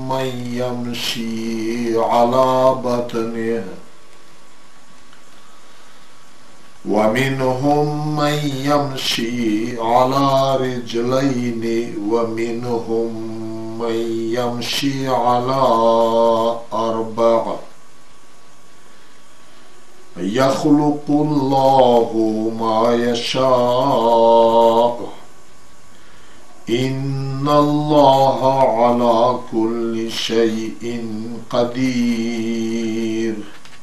من يمشي على بطنه ومنهم من يمشي على رجلين ومنهم من يمشي على 4 يخلق الله ما يشاء إن الله على كل شيء قدير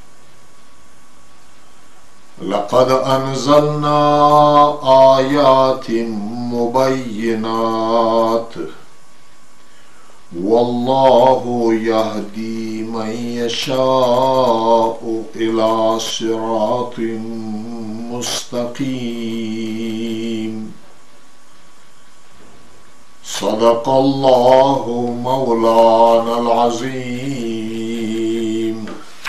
لقد أنزلنا آيات مبينات والله يهدي من يشاء إلى صراط مستقيم صدق الله مولانا العظيم.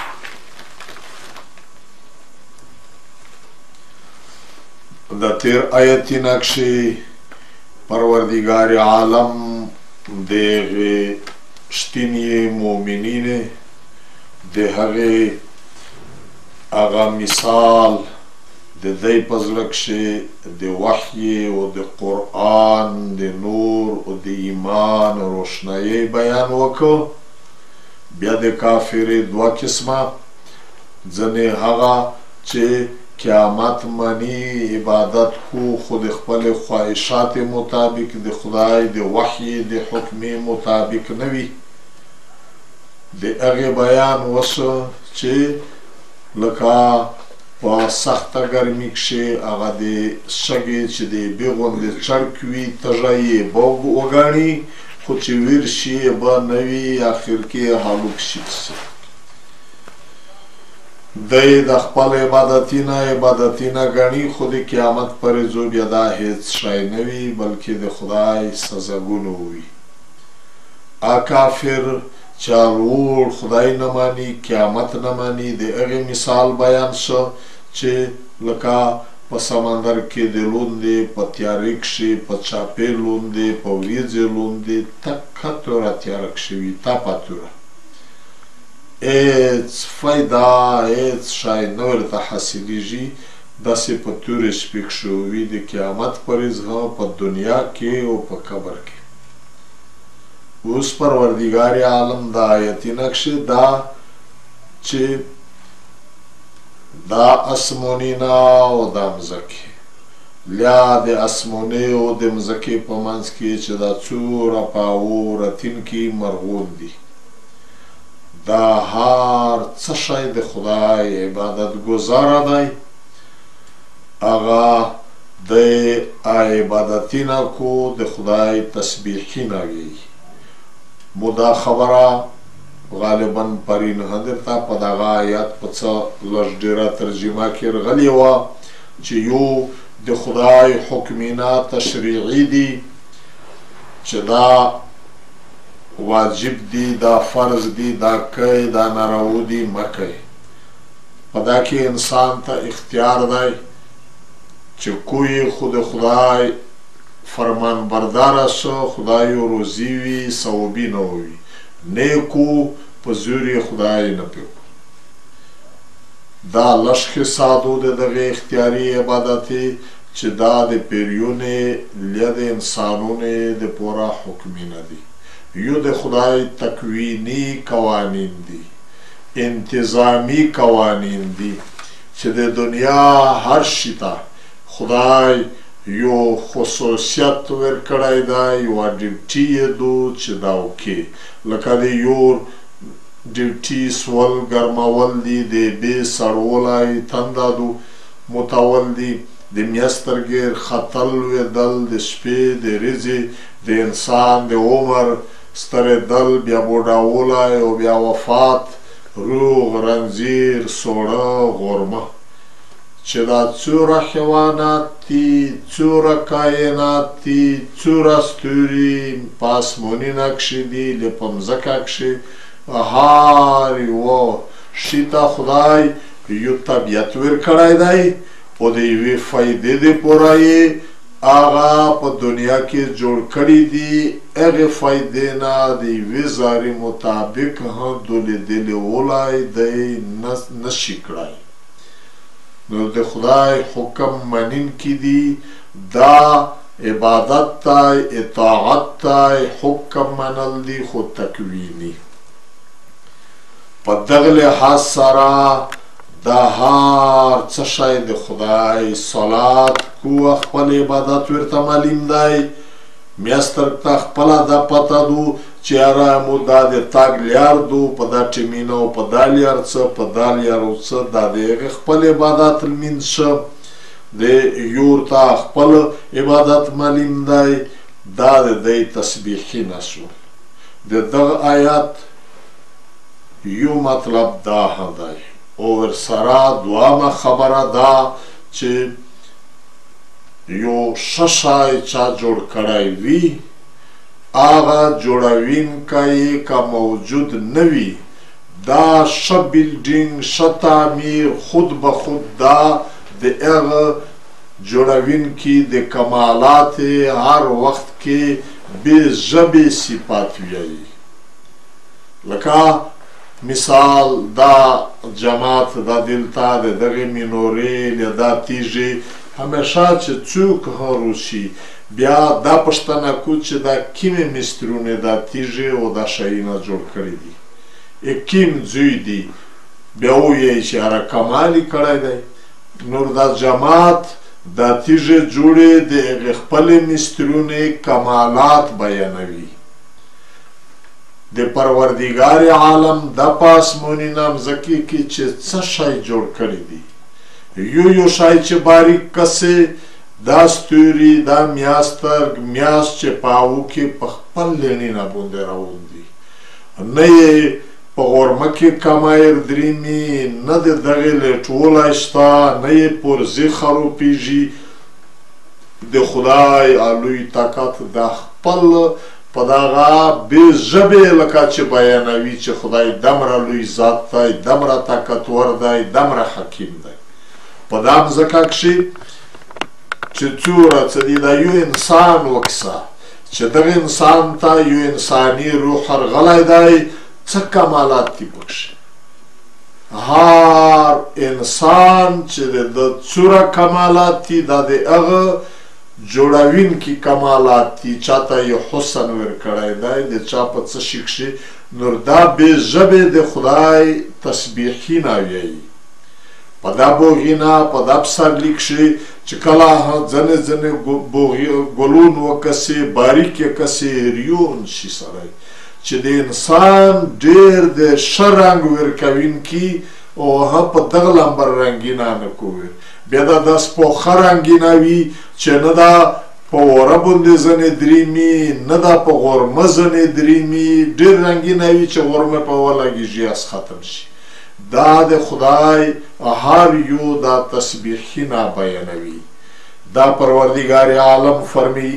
د تیر آیتنا کشی پروردگار عالم دغه شتینی مومنین دغه اغا مثال د دې پزلک شي د وحی او د قرآن د نور او د ایمان روشنايي بیان وکړ. بیا د کافر دوه قسمه ځنې هغه چې قیامت منی عبادت کو خود خپل خواهشات مطابق د خدای د وحی د حکم مطابق نوي د هغه بیان وسو چې لکه په سخته ګرمي کښې هغه د شګې چې د بیغوندې چړک وي تږی یې به وګاڼي خو چې ویر شي به نه وي اخر کې هلوک شي. دی د خپل عبادتینه ګڼي خو د قیامت پر ورځو بیا دا هیڅ شی نه وي بلکې د خدای سزاګونه وي. کافر چالوړ خدای نه مانی قیامت نه مانی د هغې مثال بیان شو چې لکه په سمندر کې د لوندې په تیارې کښې په چاپې لوندې په وریځې لوندې تکه توره تیاره کښې وي تاپه توره هیڅ فایده هیڅ شی نه ورته حاصلیږي داسې په تورې شپې کښې وي د قیامت په ورځ په دنیا کې او په قبر کې. اوس پروردگار عالم دا آیتینه کښې دا چې دا اسمونینا او دا مځکې لیا د اسمونې او د مځکې په منځ کې چې دا څوره پاو رتونکي مرغون دي دا هر څه شی د خدای عبادت ګزاره دی هغه د عبادتینه کو د خدای تسبیحینه وي. مو دا خبره غالبا پرین هندر تا په دغه آیات په څه لږ ډېره ترجمه کې راغلې وه چې یو د خدای حکمینه تشریعي دي چې دا واجب دي دا فرض دي دا کوئ دا ناروا دي مه کوئ. په دا کې انسان ته اختیار دی چې کوی خو د خدای فرمان برداره شو خدای روزي وي ثوابي نه وي نیکو په زور یې خدای نه پیو دا لږ حسادو د دغې اختیاري عبادتي چې دا د پیریونې لیا د انسانونې د پوره حکمینه دي. یو د خدای تکوینی قوانین دي انتظامی قوانین دي چې د دنیا هر شي ته خدای یو خصوصیت ورکړی دی یوه ډیوټي یې دو چې دا وکړي لکه د یور ډیوټي سول ګرمول دي د بې سړولی تنده دو متول دي د میسترګې ختل لوېدل د شپې د ورځې د انسان د عمر سترېدل بیا بوډاولی او بیا وفات روغ رنځیر سوړه غرمه چې دا څوره حیوانات دي څوره کائنات دي څوره ستوري په اسمونینه کښې دي له په مځکه کښې هر یوه شي ته خدای یو طبیعت ورکړی دی او د یوې فایدې دپاره یې هغه په دنیا کې جوړ کړي دي هغې فایدې نه د یوې زارې مطابق دولیدلې ولی دی نشي کړی. نو د خدای حکم منونکي دي دا عبادت دی، اطاعت دی، حکم منل دي خو تکویني. په دغه لحاظ سره دا هر څه شی د خدای صلات کو خپل عبادت ورته معلوم دی. میستر ته خپله دا پته دو چې یاره مو دا د تګ لیار دو په دا ټیمینه او په دا لیار څه په دا لیار او څه دا د هغې خپل عبادت لمین شه د یور ته خپل عبادت معلوم دی. دا د دی تسبیحي نشو. د دغه آیات یو مطلب دا دی او ورسره دوامه خبره دا چې یو ښه شی چا جوړ کړی وي هغه جوړوونکی که موجود نه وي دا ښه بلډینګ ښه تعمیر خود به خود دا د هغه جوړوونکي د کمالات هر وخت کې بې ژبې صفات ویایي. لکه مثال دا جماعت دا دلته د دغې مینورې یا دا تیږې همیشه چې څوک روشي بیا دا پوښتنه کو چې دا کومې مسترونه دا تیږې او دا شیونه جوړ کړي دي کوم ځای دي بیا ووایي چې هغه کمال یې کړی دی. نور دا جماعت دا تیږې جوړې د هغې خپلې مسترونې کمالات بیانوي. د پروردګار عالم د په اسماني مځکې کې چې څه شی جوړ کړي دي یو شی چې باریک کسې دا ستوري دا میاسترګ میاشت چې په هغو کې په خپل لینینه باندې روان دي نه یې په غرمه کې کمایر دریمي نه د دغې لیټولی شته نه یې پرزې خروپیږي. د خدای لوی طاقت دا خپل په دغه بې ژبې لکه چې بیانوي چې خدای دومره لوی ذات دی دومره طاقتور دی دومره حکیم دی. په دا مځکه کښې چې څومره څه دي دا یو انسان وکسه چې دغه انسان ته یو انساني روح ورغلی دی څه کمالات دي پکښې. هر انسان چې د څومره کمالات دي دا د هغه جوړوونکي کمالات دي. چاته یې حسن ورکړی دی د چا په څه شي کښې نور دا بې ژبې د خدای تسبیحي نه ویایي. په دا بوغینه په دا پسرلي کښې چې کله ځنې ځنې ګلون وکسې باریک یې کسې ریون شي سړی چې د انسان ډېر د ښه رنګ ورکوونکي او هم په دغه لمبر رنګینه نه کوي. بیا دا داسې پوخه رنګینه وي چې نه دا په وره باندې ځنې دریمي نه دا په غرمه ځنې دریمي ډېر رنګینه وي چې غرمه په ولګېږي اس ختم شي. دا د خدای هر یو دا تسبیحي نه بیانوي. دا پروردګار عالم فرمی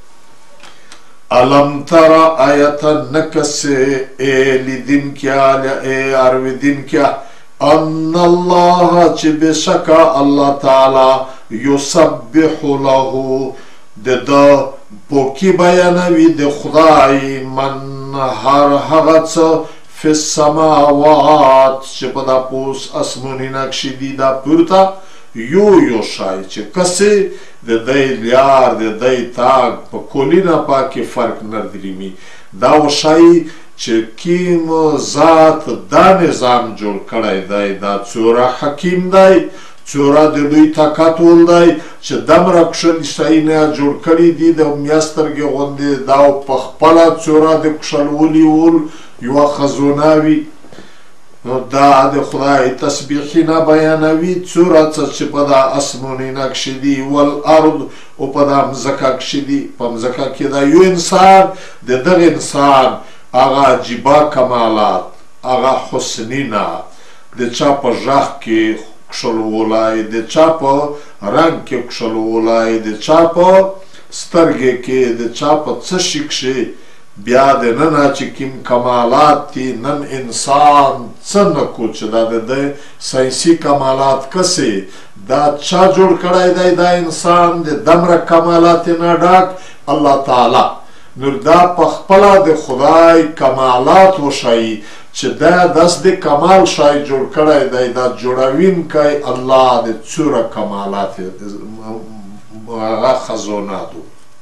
علم ترى آیت نکس اے لیدن کیا اے ارویدن کیا ان اللہ چی بشکا اللہ تعالی یسبح له دا پوکی بیانوی د خدای من هر هغت فی السماوات چې په دا پوس اسمونی نقشی دی دا پورتا یو شای چې کسی د دی لیار د دی تاگ په کلینا پاکی فرق ندریمی دا و شای چې کیم ذات دا نظام جوړ کړی دی دا څومره حکیم دی څومره د لوی طاقت ول دی چې دومره کښل شیونه جوړ کړي دي د میاسترګې غوندې دا په خپله څومره د کښلولي ول یوه خزونه وي. نو دا د خدای تسبیحي نه بیانوي څومره څه چې په دا اسمانونه کښې دي والارض او په دا مځکه کښې دي. په مځکه کې دا یو انسان د دغه انسان هغه عجیبه کمالات هغه حسنینه د چا په غږ کې کښلولی د چا په رنګ کې کښلولی د چا په سترګې کې د چا په څه شي کښې بیا د نن چې کوم کمالات دي نن انسان څه نه کو چې دا د ساینسي کمالات کسې دا چا جوړ کړی دی دا انسان د دمره کمالات نه ډک الله تعالی نو دا په خپله د خدای کمالات وښایي چې دا داس د کمال شای جوړ کړی دی دا جوړوونکی الله د څومره کمالات هغه خزاناتو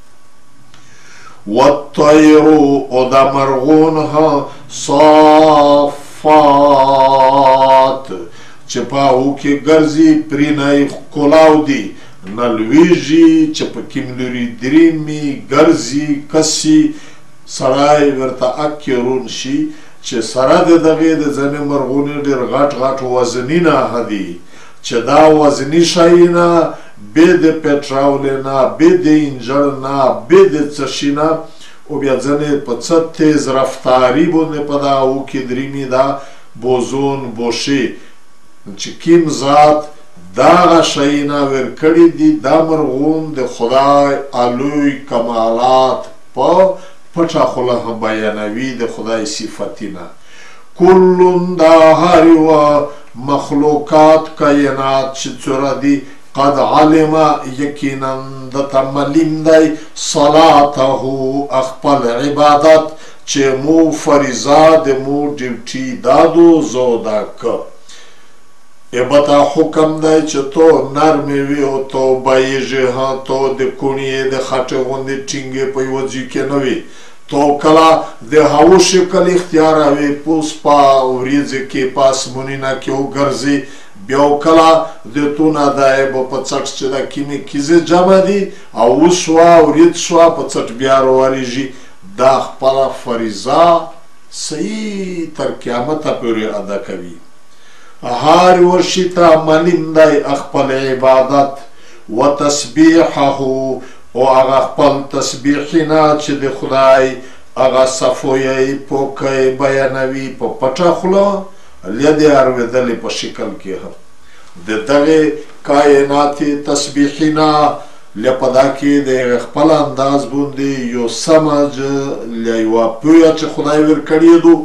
والطير او دا مرغون ها صافات چې په هغو کې ګرځي پرینی ښکلاو دي نلویږي چې په کې لوري درېمي ګرځي کسي سړی ورته اکې رون شي چې سره د دغې د ځینې مرغونې ډېر غټ غټ وزنونه دي چې دا وزني شیونه بې د پټرول نه بې د انجن نه بې د څه شي نه او بیا ځینې په څه تیز رفتاري باندې په دا هغو کې درېمي دا بوزون بوشي چې کوم ذات دغه شیونه ورکړي دي دا مرغون د خدای الوی کمالات په پټه خوله بیانوي د خدای صفتونه کلون دا هر یوه مخلوقات کائنات چې څومره دي قد علم یقینا دته معلوم دی صلاته خپل عبادت چې مو فریضه د مو ډیوټي دادو زو دا که البته حکم دی چې تو نرمې وي او تو بایږې ها تو د کوڼې د خټې غوندې ټینګې په یوه ځای کې نه وي تو کله د هغو شکل اختیاروي پوس په وریځې کې په اسمونینه کې وګرځي بیا کله د تونه دی به په څټ چې دا کیمې کیزې جمع دي او وشوه ورید شوه په څټ بیا راورېږي دا خپله فریضه صحیح تر قیامته پورې ادا کوي هر ورشي ته معلوم دی خپل عبادت و تسبیحه او هغه خپل تسبیحونه چې د خدای هغه صفویی پوکی بیانوي په پټه خوله لیدې اورېدلې په شکل کې هم د دغې کائناتي تسبیحونه لپدا کې د خپل انداز باندې یو سمج له یوه پویه چې خدای ورکړی دو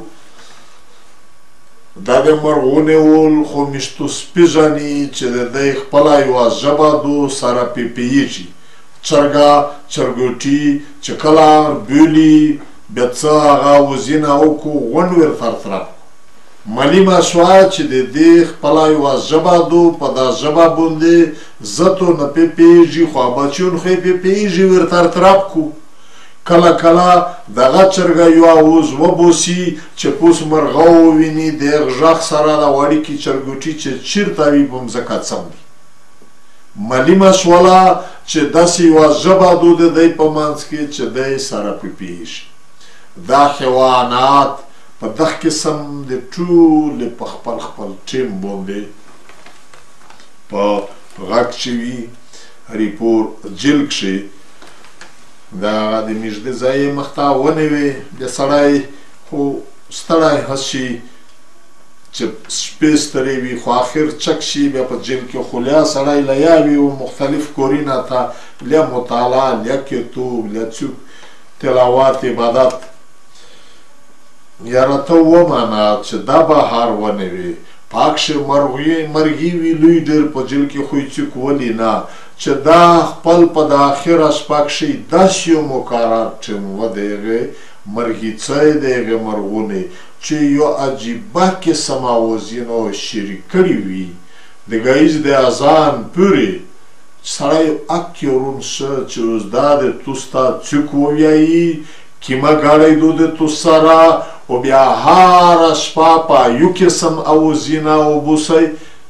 دا د مرغونې ول خو میشتو سپېژني چې د دی خپله یوه ژبه دو سره پیپیږي چرګه چرګوټي چې کله بولي بیا څه هغه وزینه وکړو غونډ ورطرطرپ معلومه شوه چې د دې خپله یوه ژبه دو په دا ژبه باندې زتو نه پیپیږي خو بچیون خو یې پیپیږي ورطرطرپ کو کله کله دغه چرګه یوه اوز وبوسي چې پوس مرغه وویني د غږ سره د وړیکې چرګوټي چې چیرته وي په مځکه څم دي معلومه شوله چې داسې یوه ژبه دو د دی په منځ کې چې دی سره پیپیږي دا حیوانات په دغه قسم د ټولې په خپل خپل ټیم باندې په غږ چې وي هریپور جیل کښې د هغه د میږدې ځای یې مخته ونې وې بیا سړی خو ستړی هس شي چې شپې ستړی وي خو آخر چک شي بیا په جیل کې خو لیا سړی لیا وي و مختلف کورونه ته لیا مطالعه لیا کتاب لیا څوک تلاوت عبادت یاره ته ومانه چې دا به هر ونې وي په هغې مرغي وي لوی ډېر په جیل کې خو یې څوک ولي نه چې دا خپل په د آخره شپه کښې داسې یو مقرر ټیم و د هغې مرغیڅۍ د هغې مرغونې چې یو عجیبه قسم اوازونه شریک کړي وي د ګهیځ د اذان پورې سړی اک یې ړوند شه چې اوس دا د توس ته څوک ووایي کیمه ګاډی دو د توس سره او بیا هره شپه په یو قسم اوازونه وبوسئ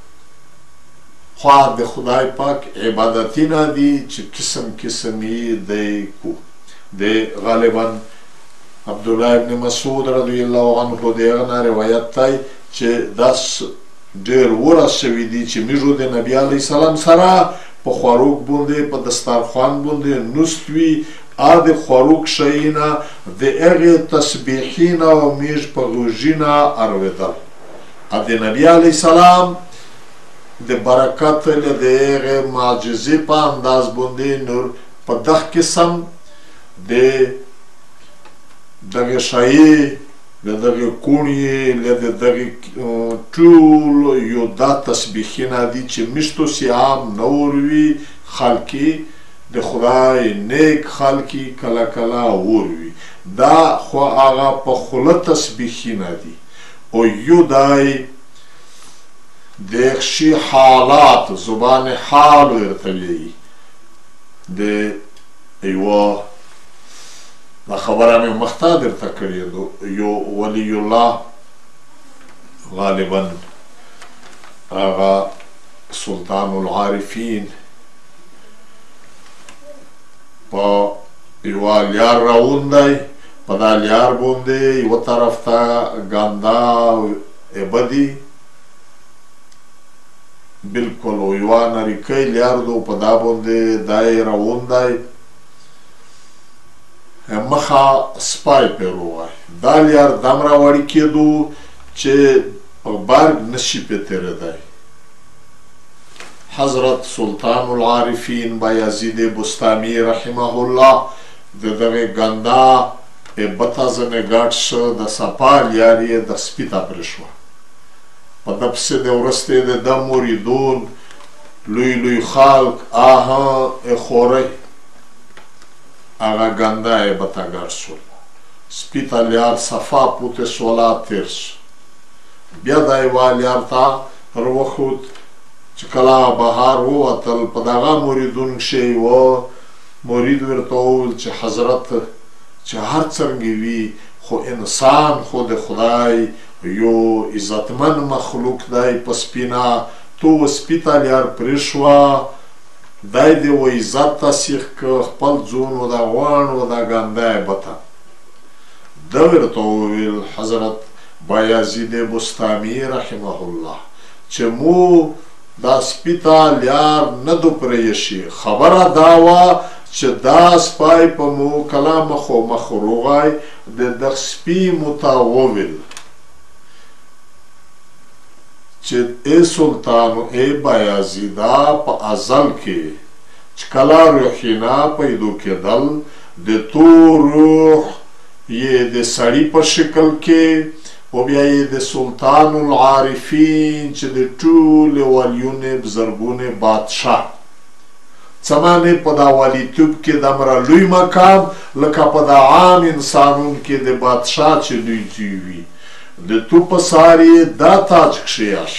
خوا د خدای پاک عبادتونه دي چې قسم قسم یې دی کو د غالبا عبدالله ابن مسعود رضی الله عنه د هغه نه روایت دی چې دا ډېر ورځ شوي دي چې موږ د نبي علیه السلام سره په خوراک باندې په دسترخوان باندې نوست وي د خوراک شیونه د هغې تسبیحونه او موږ په غوږونه اورېدل د نبي علیه السلام د برکت له د هغې معجزې په انداز باندې نور په دغه قسم د دغه شایې د دغه کوڼې د دغه ټول یو دا تسبیحونه دي چې مشتو سیام نور وي خلقي د خدای نیک خلقي کله کله اور وي دا خو هغه په خوله تسبیحونه دي او یو دای د شي حالات زبان حال ورته وي د ایوه دا خبره مې مخته درته کړې یو ولی الله غالبا هغه سلطان العارفین په یوه لیار راوندی په دا لیار باندې یوه طرف ته ګنده اوبه دي بلکل یوه نریکۍ لیار ده په دا باندې دا یې راوندی مخه سپای پیروای دا لیار دمره وړي کېدو چې برگ نشي پې تېرېدی حضرت سلطان العارفین بایزید بستامی رحمه الله د دغه ګنده اوبه ځنې ګډ شه د صفا لیار یې د سپي ته پرېښوه په ده پسې د وروسته د ده مریدون لوی لوی خلق آها خوری هغه ګنده اوبه ته ګډ شول سپي ته لیار صفا پوتې شوله تېر شه بیا دا یوه لیار ته روخوت چې کله بهار ووتل په دغه مریدون کښې یوه مرید ورته وویل چې حضرت چې هر څرنګه وي خو انسان خو د خدای یو عزتمن مخلوق دی په سپینه تو سپي ته لیار پرېښوه دی د و عزت ته سیخ که خپل ځون و دا غوڼ و دا ګنده اوبه ته ده ورته وویل حضرت بایزید بستامی رحمه الله چې مو دا سپي ته لیار نه دو پرېیښي خبره دا وه چې دا سپی په مو کله مخ روغی د دغ سپي مو ته وویل چې ای سلطانو ای بایزیده په ازل کې چې کله روحینا پیدا کېدل د تو روح یې د سړي په شکل کې او بیا یې د سلطان العارفین چې د ټولې ولیونې بزرګونې بادشاه څه معنی په دا ولیتوب کې دومره لوی مقام لکه په دا عام انسانون کې د بادشاه چې دوی وي د تو په سر یې دا تاج کښېیښ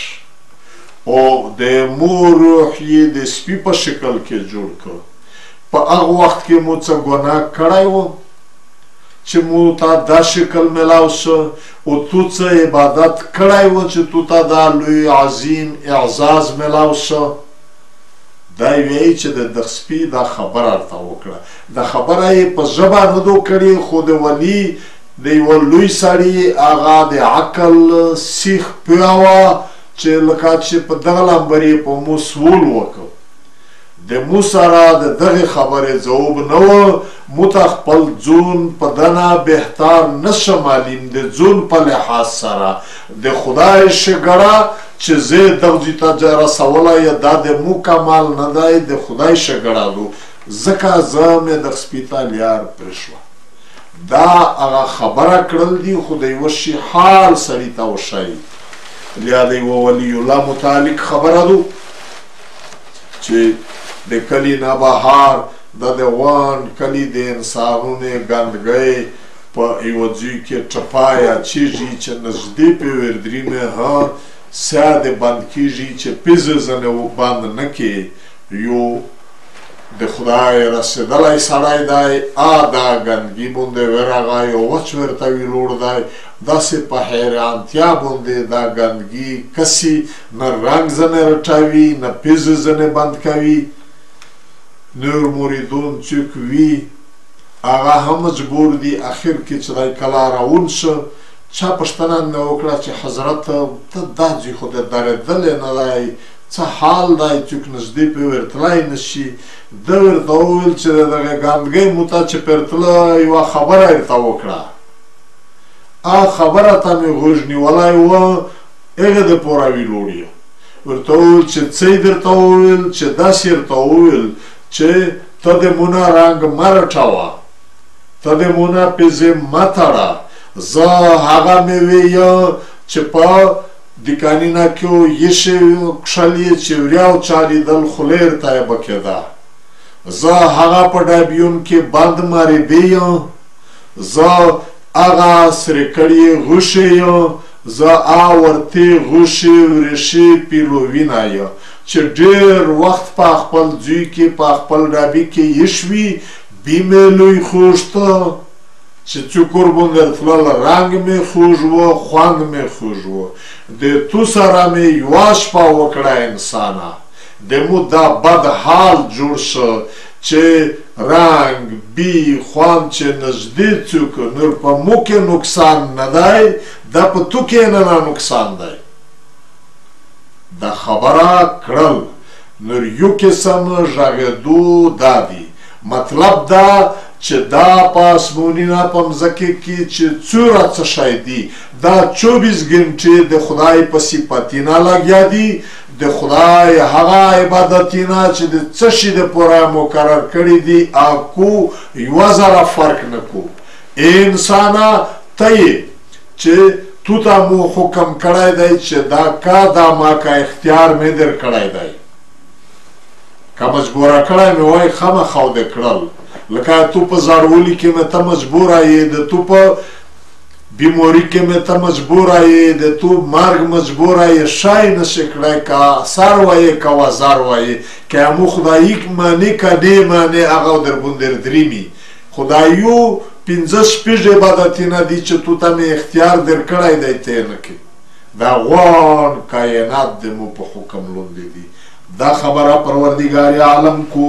او د مور روح یې د سپي په شکل کې جوړ کړ په هغه وخت کې مو څه ګناه کړی و چې مو ته دا شکل میلاو شه او تو څه عبادت کړی و چې تو ته دا لوی عظیم اعزاز میلاو شه دا وایي چې د دغ سپي دا خبره ورته وکړه دا خبره یې په ژبه نه دو کړې خو د ولي د یوه لوی سړي هغه د عقل سیخ پوه وه چې لکه چې په دغه لمبر یې په مو سول وکړ د مو سره د دغې خبرې ځواب نه و مو ته خپل ځون په دنه بهتر نشه معلوم د ځون په لحاظ سره د خدای ښېګړه چې زه دغه ځای ته رسولی دا د مو کمال نه دی د خدای ښېګړه ده ځکه زه مې د سپي ته لیار پرېښوه دا هغه خبره کړل دي خو د یوه شي حال سړي ته وښایي یا د یوه ولی الله متعلق خبره ده چې د کلي نه بهر دا د غوان کلي د انسانونې ګندګۍ په یوه ځای کې ټپایه چیږي چې نږدې پې وردرینې ها سیاده بند کیږي چې پیزه زنه بند نه کې یو د خدای رسیدلی سړی دی دا ګندګي باندې ورغی او وچ ورته ویلوړ دی داسې په حیرانتیا باندې دا ګندګي کسي نه رنګ ځنې رټوي نه پیزه ځنې بند کوي نور مریدون څوک وي هغه هم مجبور دي اخر کې چې دی کله راون شه چا پوښتنه نه وکړه چې حضرت ته دا ځای خو د درېدلی نه دی څه حال دی څوک نږدې پې ورتلی نه شي ده ورته وویل چې د دغې ګندګۍ مو ته چې پرتله یوه خبره یې ورته وکړه هغه خبره ته مې غوږ نیولی وه هغې دپاره ویلوړ یم ورته وویل چې څه یې درته وویل چې داسې ورته وویل چې ته د مونه رنګ مه رټوه ته د مونه په ذمه تړه زه هغه مېوې یم چې په دکانینا کې یشې کښلې چې وریاو چالیدل خولیر ته یې به کېده زه هغه په ډابیون کې بند ماربې یم زه هغه سرې کړې غوښې یم زه ورتې غوښې وریښې پیلووینه یم چې ډېر وخت په خپل ځوی کې په خپل ډابي کې یش وي بی مې لوی خوږته چې چوکور باندې تلل رنګ مې خوږ و خوند مې خوږ و د تو سره مې یوه شپه وکړه انسانه د مو دا بد حال جوړ شه چې رنګ بی خوند چې نږدې څوک نور په مو کې نقصان نه دی دا په تو کې نه نقصان دی دا خبره کړل نور یو قسم غږېدو دا دی مطلب دا چې دا په اسمونینا په مځکې کې چې څومره څه شی دي دا 24 ګنټې د خدای په صفتینا لګیا دي د خدای هغه عبادتینا چې د څه شي دپاره مقرر کړي دي اکو یوه ذره فرق نه کو انسانه ته یې چې تو ته مو حکم کړی دی چې دا کا دا ما کا اختیار مې در کړی دی که مجبوره کړی مې وایي خامخا دې کړل لکه تو په زاړولي کې مې ته مجبوره یې د تو په بیماري کې مې ته مجبوره یې د تو مرګ مجبوره یې شی نشي کړی که سر وایې که وزر وایې که مو خدایي معنی که نه معنی هغه در باندې دریمي خدایو 15 شپږ عبادتونه دي چې تو ته مې اختیار در کړی دی ته یې نه کوې دا غوان کائنات د مو په حکم لاندې دي دا خبره پروردگار عالم کو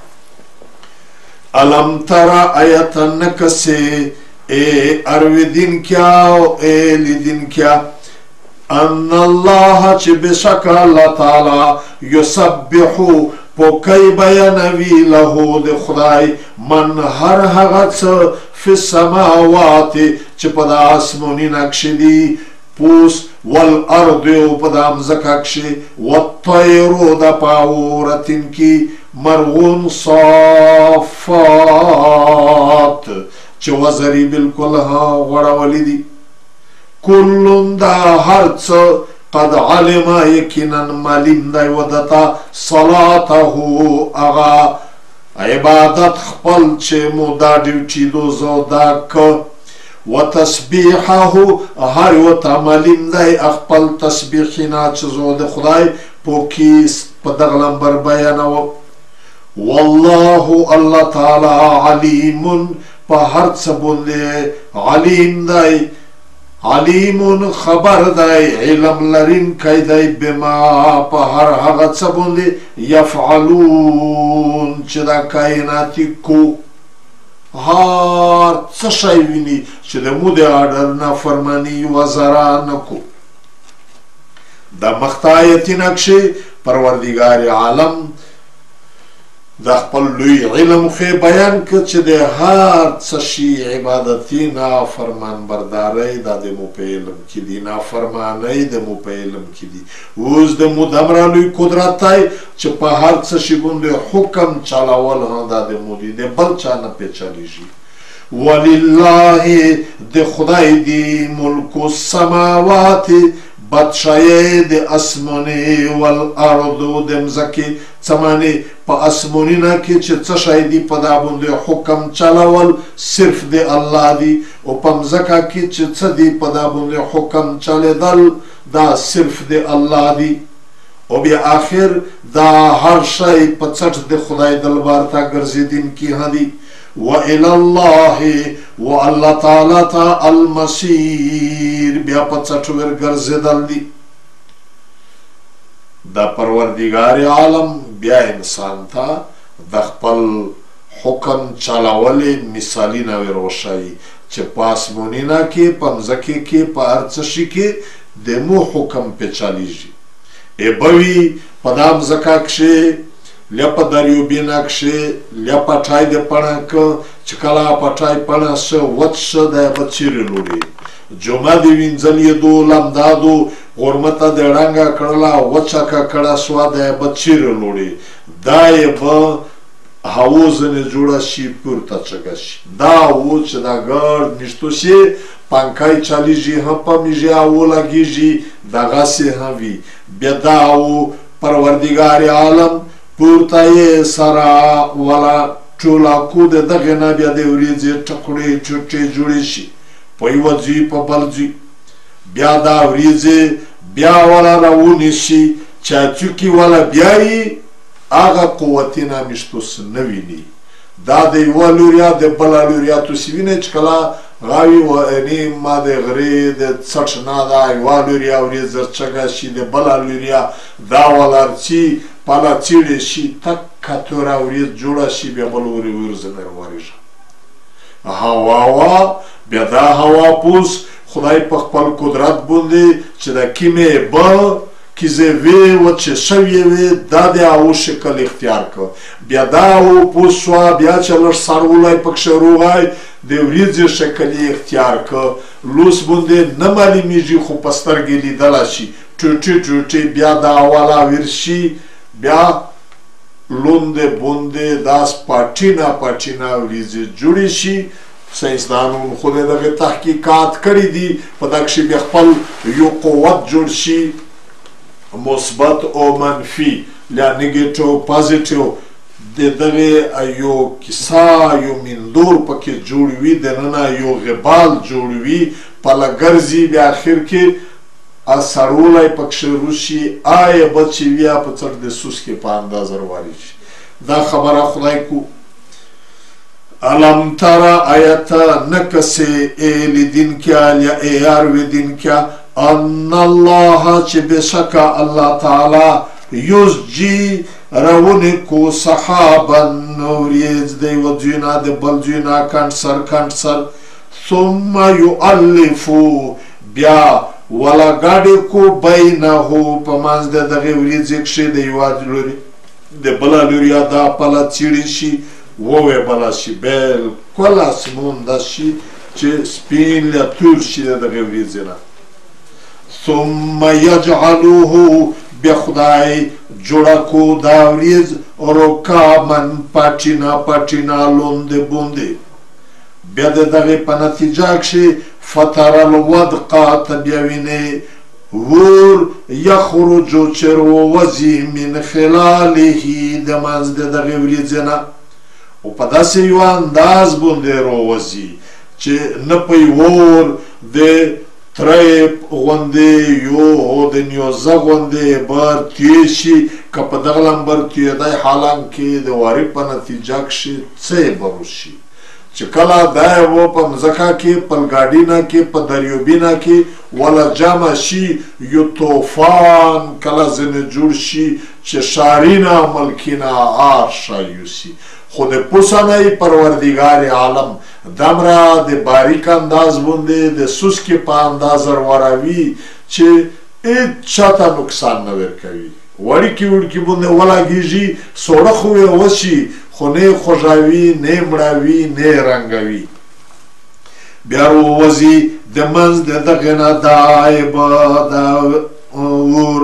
علم ترا آیتا نکسے اے اروی دن کیا اے لیدن کیا ان اللہ چی بشک اللہ تعالی یسبحو پو کئی بیانوی لہو دے خدای من ہر حغت فی السماوات چی پدا آسمونی نکشی دی پوس والارض پدا مزککشی والطیرو دا پاورتن کی مرغون صافات چه وزری بالکل ها غړولی دي کلون دا هرڅ قد علم یقینا معلوم دی ودتا صلاته اغا عبادت خپل چې مو دا ډیوټي دوزو دا که وتسبیحه هر یو ته معلوم دی خپل تسبیحینا چې زو د خدای پوکیس په دغه لمبر بیانوه والله الله تعالی علیم په هر څه باندې علیم دی علیم خبر دی علم لرونکی دی بما په هر هغه څه باندې یفعلون چې دا کائنات کو هر څه شی ویني چې د مو د اډر نافرماني وزرا نه کو دا مختایت نقشې پروردگار عالم د خپل لوی علم خو بیان کړ چې د هر څه شي عبادتي نافرمان بردارۍ دا د مو په علم کې دي نافرمانۍ د مو په علم کې دي اوس د مو دومره لوی قدرت دی چې په هر څه شي باندې حکم چلاول هم دا د مو دي د بل چا نه پیچلیږي ولله د خدای دی ملک السماوات بادشاہی د اسماني والارض د مځکې څه معنی په اسمانونه کې چې څه شی دي په دا باندې حکم چلاول صرف د الله دی او په مځکه کې چې څه دي په دا باندې حکم چلیدل دا صرف د الله دی او بیا آخر دا هر شی په څټ د خدای دربار ته ګرځېدونکي دي وإلى الله والله تعالی ته المصير بیا په څټ ورګرځېدل دي دا پروردگار عالم بیا انسان ته د خپل حکم چلاولې مثالي نه وروښایي چې په اسمانونه کې په مځکې کې په هر څه شي کې د مو حکم پې چلیږي ای بوي په دا مځکه کښې لیا په دریوبینه کښې لیا پټای د پڼک چې کله پټای پڼه شه وچ شه دی به چیرې لوړي جمعه دې وینځلې دو لمدادو غرمته دې ړنګه کړله وچه ککړه سوه دی به چیرې لوړي دا یې به هاوزنې جوړه شي پورته چګه شي دا و چې دا ګرد میشتو شي پنکای چلیږي هم په میږي او لګیږي دغسې هم وي بیا دا و پروردګار عالم پورته یې سره ولا چولاکو د دغې نه بیا د وریځې ټکړې چوټې جوړې شي په یوه ځي په بل ځي بیا دا وریځې بیا ولا راونیسي چاچوکي ولا بیایي هغه قوتي نامشتوس نه ویني دا د یوه لوریا د بله لوریا توسې وینئ چې کله غاوي یعنې ما د غرې د څټ نه دا یوه لوریا وریځ چګه شي د بله لوریا دا ولارچي پله څیړې شي تکه توره وریځ جوړه شي بیا بل ورځ نه ورېږي هوا بیا دا هوا پوس خدای په خپل قدرت باندې چې د کیمې به کیزه وی و چې شوی وی دا د او شکل اختیار کو بیا دا او پوسوا بیا چې لر سرولای پکښ روغای د وریځ شکل اختیار کو لوس باندې نه معلومیږي خو پسترګې لیدل شي ټوټي ټوټي بیا دا والا ورشي بیا لوندې بوندې داس پټینا پټینا وریځ جوړی شي ساینسدانانو خو دغه تحقیقات کړي دي په دغه شی بیا خپل یو قوت جوړ شي مثبت او منفي یا نیگیټیو پازیټیو د دغه یو کیسه یو مندور پکې جوړوي دننه یو غبال جوړوي پله ګرځي بیا اخر کې سرولای پکښې روشي آیا به چې بیا په څټ د سوسکې په اندازه روانې شي دا خبره خدای کو علم ترى آیت نکسې لیدونکیا یا ایار ویدونکیا ان الله چې بشکه الله تعالی یسجي راونکو صحابا وریځ د یوه ځای نه د بل ځای نه کنډ سر ثم یؤلفو بیا ولګاډې کو بینه په منځ د دغې وریځې کښې د یوه لوري د بله لوریا دا پله څیړې شي ووی بله شي بالکل اسمون دا شي چې سپین یا تور شي د دغې وریځې نه ثم یجعلوه بیا خدای جوړه کو دا وریځ رکامن پټینا لوندې بوندې بیا د دغې په نتیجه کښې فتر الودقه ته بیا وینې ور یخرجو چې راووځي من خلاله د منځ د دغې وریځې نه او په داسې یو انداز باندې راووځي چې نه په ور د تریپ غوندې یو د نیوزه غوندې بار توی شي که په دغه لمبر تویدی حالانکې د واري په نتیجه کښې څه یې به وشي چې کله دا یې و په مځکه کې پلګاډي کې په دریوبي کې ولا جمع شي یو طوفان کله ځینې جوړ شي چې شارینه ملکینه آرشه یوسي خو د پوسنی پروردګار عالم دمره د باریک انداز باندې د سوسکې په انداز ورواوي چې هېڅ چاته نقصان نه ورکوي وړکي باندې ولګېږي سوړه خو یې وشي خو نه یې خوږوي نه یې مړوي نه یې رنګوي بیا راووځي د منځ د دغې نه دا عیبه دا اور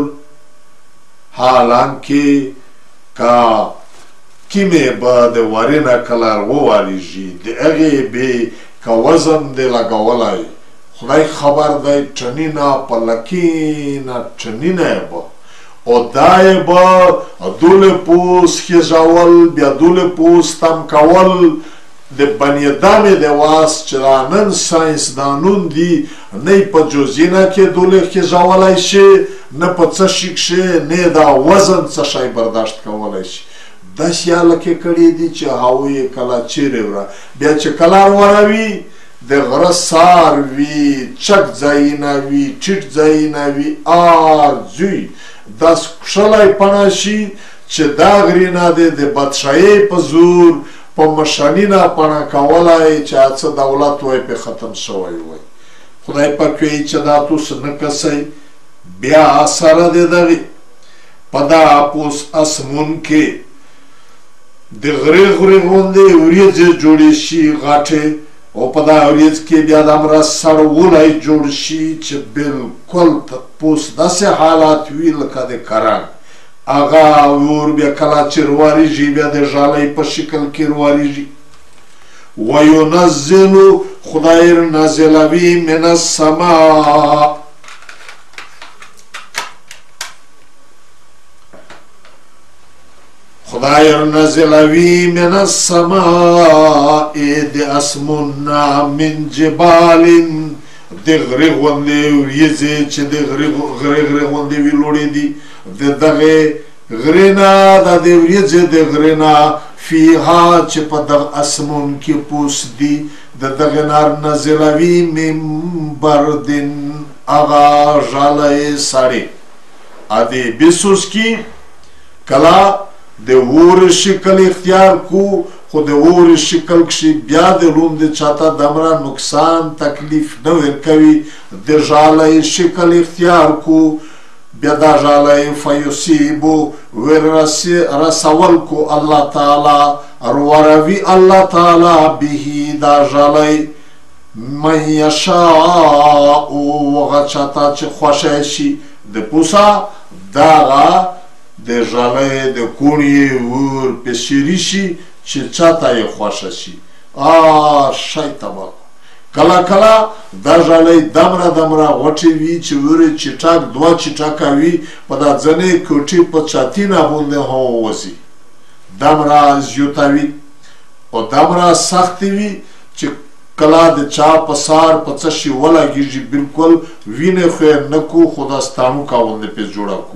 حالانکې که کیمې به د وارې نه کله ووالیږي د هغې بې که وزن دې لګولی خدای خبر دی ټنینه په لکینه ټنینه یې به او دا یې به دولې پوس خېژول بیا دولې پوس تم کول د بنیادمې د واس چې دا نن ساینسدانون دي نه یې په جزینه کې دولې خېژولی شي نه په څه شي کښې نه دا وزن څه شی برداشت کولی شي داسې هلکې کړي دي چې هغوی یې کله چیرې وړه بیا چې کله وروي د غره سار وي چک ځایونه وي ټیټ ځایونه وي ځوی داسې کښلی پڼه شي چې دا غرې نه دی د بادشاهۍ په زور په مشرانینه پڼه کولی چې څه دولت وای پرې ختم شوی وای خدای پاک وایي چې دا تاسو نه کسئ بیا سره د دغې په دا پوس اسمون کې د غرې غوندې وریځې جوړې شي غټې او په دا وریځ کې بیا دمره سړولی جوړ شي چې بالکل پوس داسې حالات وي لکه د کرنګ هغه ور بیا کله چې رواریږي بیا د ژالۍ په شکل کې رواریږي. وینزل خدای نازلوي من السماء خدای نازلوي من السماء د اسمنا من جبال د غره غوندې وریځې چې د غره غوندې وي لوړې دي د دغه غرې نه د وریځې د غرې نه فیها چې په دغه اسمون کې پوست دي د دغه نار نازلوي من بردن هغه ژالۍ سړې ادې بیسوس کې کله د اور شکل اختیار کو خو د اور شکل کښې بیا د لوند چاته دمره نقصان تکلیف نه ورکوي د ژالۍ شکل اختیار کو بیا دا ژالۍ فیصیبو ورسول کو الله تعالی روروي الله تعالی به دا ژالۍ من یشاء هغه چاته چې خوښه شي د پوسا دغه د ژالۍ د کوڼې ور پسیری شي چې چاته یې خوښه شي شی تباه کله کله دا ژالۍ دمره غوټې وي چې ور چټک دوه چټکه وي په دا ځنې کوټې په چاتینه باندې ووځي دمره زیوته وي او دمره سختې وي چې کله د چا په سار په څه شي ولګېږي بالکل وینې خو یې نه کو خو دا ستانوکه غوندې پې جوړه کو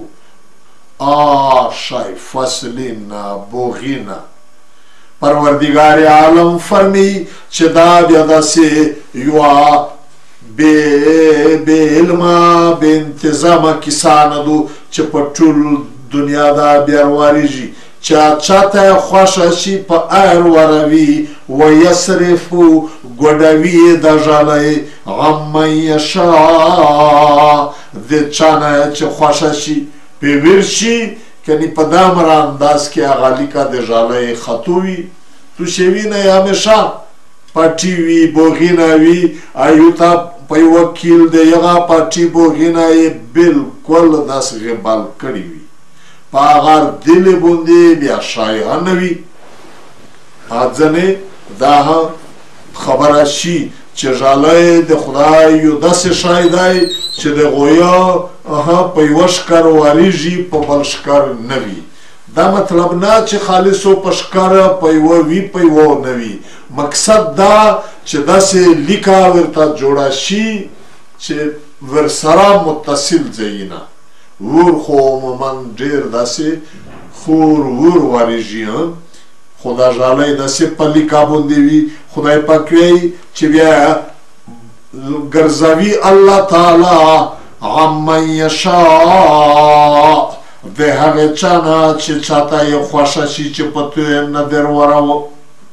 شای فصلین بوغینا پروردگار عالم فرمی چې دا بیا داسې یوه بې علمه بې انتظامه کیسه نه دو چې په ټول دنیا دا بیا رواریږي چاته یې خوښه شي په ایر وروي ویصرفو ګوډوي د ژالۍ عمن یشاء د چا نه چې خوښه شي پیویر شي کنی په دامره انداز کې هغه لیکه د ژالۍ خطو وي توشوي نه یې همیشه پټي وي بوغینه وي ایوته په یوه کیل د هغه پټي بوغینه یې بالکل داسې غبل کړي وي په هغه دلې باندې بیا شایعه نه وي ځنې دا خبره شي چې ژالۍ د خدای یو داسې شی دی چې د غویا په یوه شکر واریږي په بل شکر نه وي دا مطلب نه چې خالصو په شکر په یوه وي په یوه نه وي مقصد دا چې داسې لیکه ورته جوړه شي چې ورسره متصل ځایونه ور خو عموما ډېر داسې خور ور واریږي خو دا ژالۍ داسې په لیکه باندې وي خدای پاک وایي چې بیا ګرځوي الله تعالی عمن یشاء د هغې چا نه چې چاته یې خوښه شي چې په تو یې نظر وروه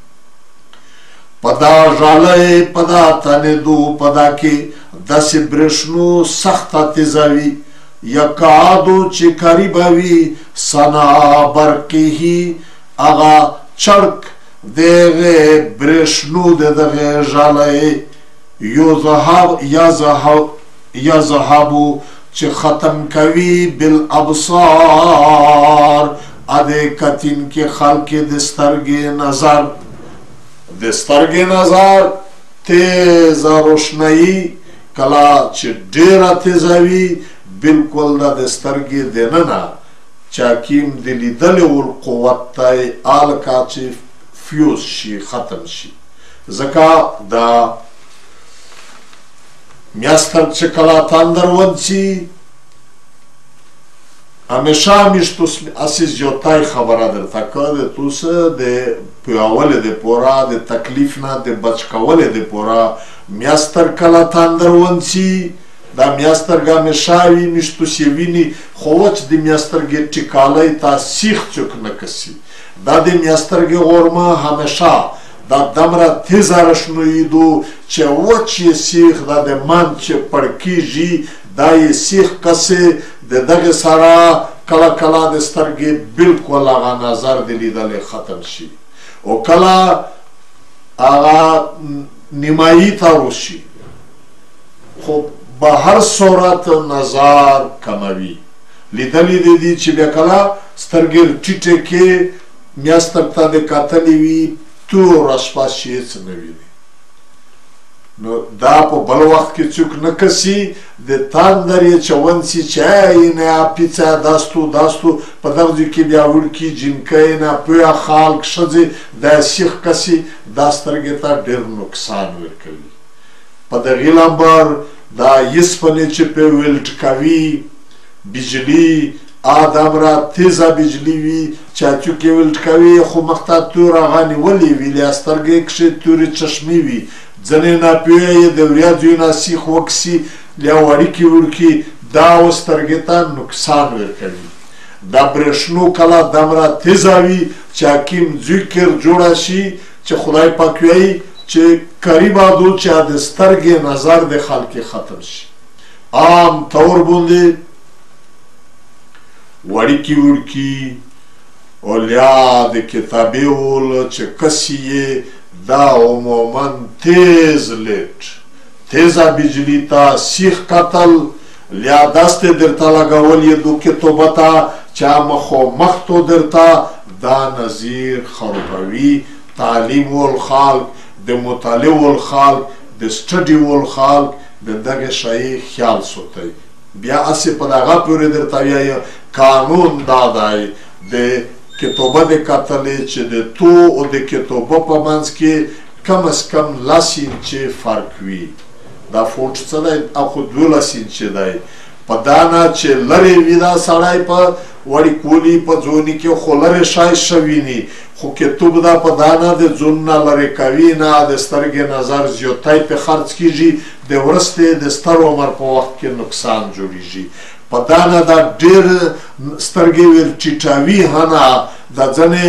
په دا ژالۍ په دا تنېدو په دا کې داسې برېښنو سخته تیزوي یکادو چې قریبه وي سنا برقه هغه چړک د هغې برېښنو د دغې ژالۍ یذهبو چې ختم کوي بالابصار ادې کتین کې خلق د سترګې نظر تیزه روشنایي کله چې ډېره تیزه وي بالکل دا د سترګې دننه چاکیم د لیدلې والقوت ته هلکه چې فیوز شي ختم شي ځکه دا میاستر چې کله تندر ونڅي همیشه میشتو اسی زیاتای خبره درته که د توسه د پیاولې د پوره د تکلیف نه د بچ کولې د پوره میاستر کله تندر ونڅي دا میاسترګه همیشه وي میشتوسې ویني خو وچ د میاسترګې ټیکالی تا سیخ څوک نه کسي دا د میاسترګې غورمه همیشه دا دمره تیزه رشنویدو چې وچ یې سیخ دا د من چې پړکیږي دا یې سیخ کسې د دغې سره کله کله د سترګې بالکل هغه نظر د لیدلې ختم شي او کله هغه نیمایي ته وشي خو به هر صورت نظر کموي لیدلې د دې چې بیا کله سترګې ټیټې کې میاستر ته د کتلې وي توره شپه چې هېڅ نه ویني نو دا په بل وخت کې څوک نه کسي د تاندر یې چون سي چای نه پیڅه داستو په دغه ځای کې بیا وړکي جنکۍ نه پوهه خلک ښځې دا سیخ کسي دا سترګې ته ډېر نقصان ورکوي په دغې لمبر دا یسپنې چې پې ویلټ کوي بجلي دومره تیزه بجلي وي چې څوک یې ویلټ کوي خو مخ ته توره هغه نیولې وي لیا سترګې کښې تورې چشمې وي ځنې ناپوهه یې د وریځو نه سیخ وکسي یا وړیکې وړکي دا اوس سترګې ته نقصان ورکوي دا برېښنو کله دومره تیزه وي چې حکیم ذکر جوړه شي چې خدای پاک وایي چې قریب آدو چې د سترګې نظر د خلکې ختم شي عام طور باندې وړیکې وړکي اولیا د کتابې ول چې کسي یې دا عموما تیز لیټ تیزه بجلی ته سیخ کتل لیا دست درته لګول یې دو کتابه ته چا مخ تو درته دا نظیر خرابوي تعلیم والخلق د مطالعه والخلق د سټډي والخلق د دغه شی خیال ساتي بیا اسې په دغه پورې درته وایي قانون دا دی د کتابه د کتلې چې د تو او د کتابه په منځ کې کم از کم 10 انچې فرق وي دا فوټ څه دی او خو 12 انچې دی په دا نه چې لرې وي دا سړی په وړي کولی په ځوني کې خو لرې ښایسته ویني خو کتاب دا په دا نه د ځون نه لرې کوي نه د سترګې نظر زیاتی پې خرڅ کېږي د وروستې د ستر عمر په وخت کې نقصان جوړېږي په دا نه دا ډېر سترګې ور ټیټوي هنه دا ځنې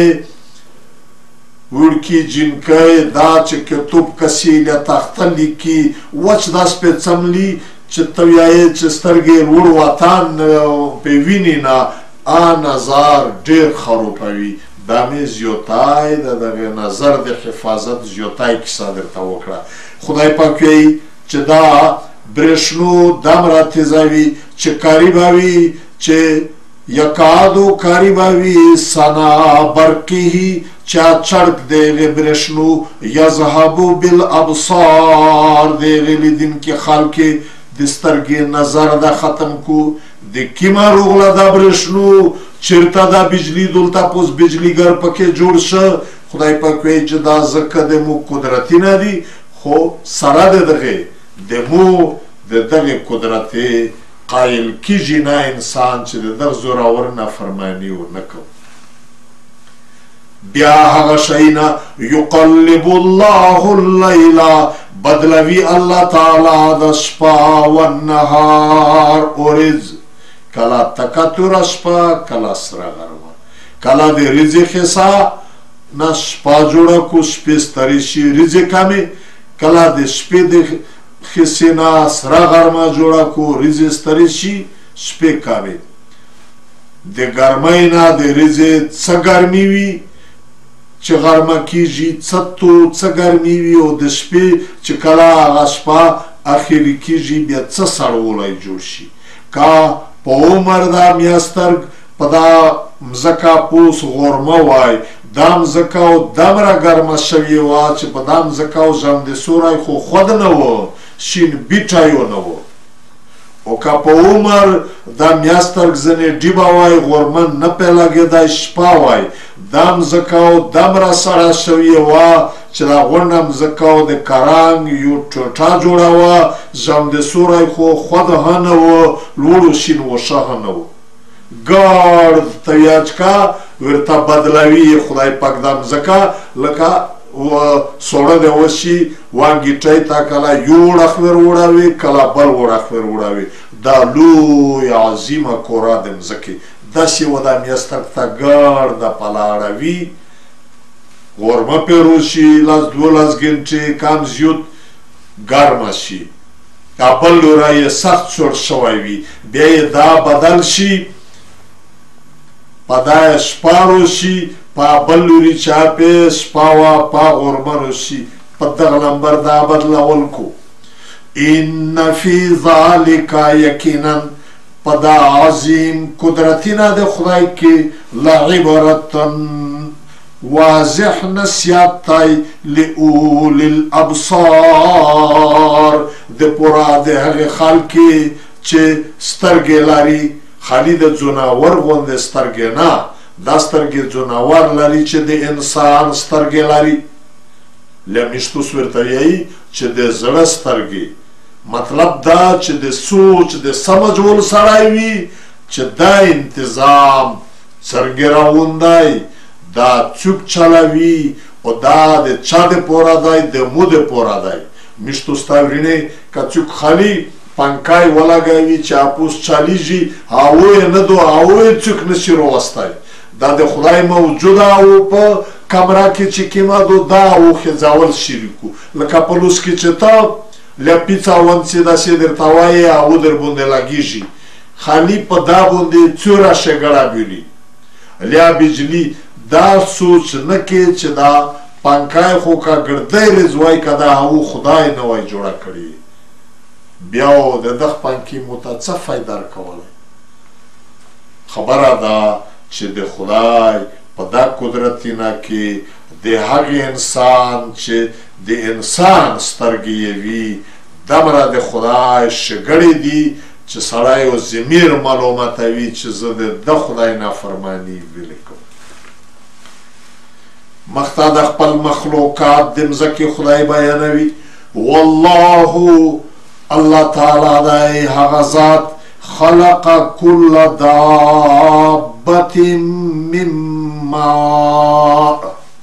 وړکي جنکۍ دا چې کتاب کسي یا تخته لیکي وچ دا سپېڅملي چې ته وایې چې سترګې لوړ وطن پې ویني نه نظر ډېر خرابوي دا مې زیاتی د دغه نظر د حفاظت زیاتی کیسه درته وکړه خدای پاک وایي چې دا برېښنو دومره تیزه وي چې قریبه وي چې یکادو قریبه وي سنا برقه چا چړک د هغې برېښنو یذهبو بالابصار د هغې لیدونکي خلکې د سترګې نظر دا ختم کو د کیمه روغله دا برېښنو چېرته دا بجلي دلته اوس بجلیګر پکې جوړ شه خدای پاک وایي چې دا ځکه د مو قدرتي نه دي خو سره د دغې د مو د دغې قدرتې قایل کیږي نه انسان چې د دغه زورور نافرماني ونه کوي بیا هغه شی نه یقلب الله اللیل بدلوي الله تعالی د شپه والنهار ورځ کله تکه توره شپه کله سره غرمه کله د ورځې حصه نه شپه جوړه کو شپې سترې شي ورځې کمې کله د شپې د حصې نه سره غرمه جوړه کو ورځې سترې شي شپې کمې د ګرمۍ نه د ورځې څه ګرمي وي چې غرمه کېږي څه ګرمي وي او د شپې چې کله هغه شپه اخري کېږي بیا څه سړولی جوړ شي که په عمر دا میاسترګ په دا مځکه پوس غرمه وای دا مځکه او دومره ګرمه شوې وه چې په دا مځکه او ژوندی سوری خو خود نه و شین بیټی نه و او که په عمر دا میاسترګ ځینې ډیبه وای غرمه نه پې لګېدی شپه وای دا مځکه او دومره سړه شوې وه چې دا غونډه مځکه او د کرنګ یو ټوټه جوړه وه ژوندی سوری خو خود هم نه و لوړو شین وښه هم نه و ګرد طبیعچکه ورته بدلوي خدای پاک دا مځکه لکه سوړه دی وشي وانګیټۍ ته کله یو اړخ ور وړوي کله بل اړخ ور وړوي دا لوی عظیمه کوره د مځکې داسې و دا میاسترګ ته ګرده پلاړوي غرمه پې روشي 10-12 ګنټې کم زیات ګرمه شي بل لوری یې سخت سوړ شوی وي بیا یې دا بدل شي په دا یې شپه روشي په بل لوري چا پې شپه وه په غرمه روشي په دغه نمبر دا بدلول کو ان فی ذلک یقینا په دا عظیم قدرتونه د خدای کې لعبرتن واضح نصیحت دی لأولی الابصار د پورا د هغې خلکې چې سترګې لري خالي د ځناور غوندې سترګې نه دا سترګې ځناور لري چې د انسان سترګې لري لمیشتوس ورته وایي چې د زړه سترګې مطلب دا چې د سوچ د سمجول سړی وي چې دا انتظام څرنګه راوندی دا څوک چلوي او دا د چا د پوره دی د مو د پوره دی میشتو ستا ورینې که څوک خالي پنکای ولګوي چې اپوس چلیږي هغو یې نه دو هغو یې څوک نشي راوستی دا د خدای موجوده او په کمره کې چې کومه دو دا وخېځول شریکو لکه په لوس کې چې ته لپیڅه ونڅې داسې درته وایې هغو در باندې لګېږي خالي په دا باندې څوره شګړه بولي لیا بجلي دا سوچ نه کې چې دا پنکای خو که ګردی رضوای که دا هغو خدای نه وای جوړه کړې بیا د دغه پنکې مو ته څه فایده رکولی خبره ده چې د خدای په دا قدرتونه کې د هغې انسان چې د انسان سترګې یې وي دومره د خدای شګړې دي چې سړی و ضمیر معلومتوي چې زه د ده خدای نافرماني ویلې کوم مخته د خپل مخلوقات د مځکې خدای بیانوي والله الله تعالی دی هغه ذات خلق کل دابة من ماء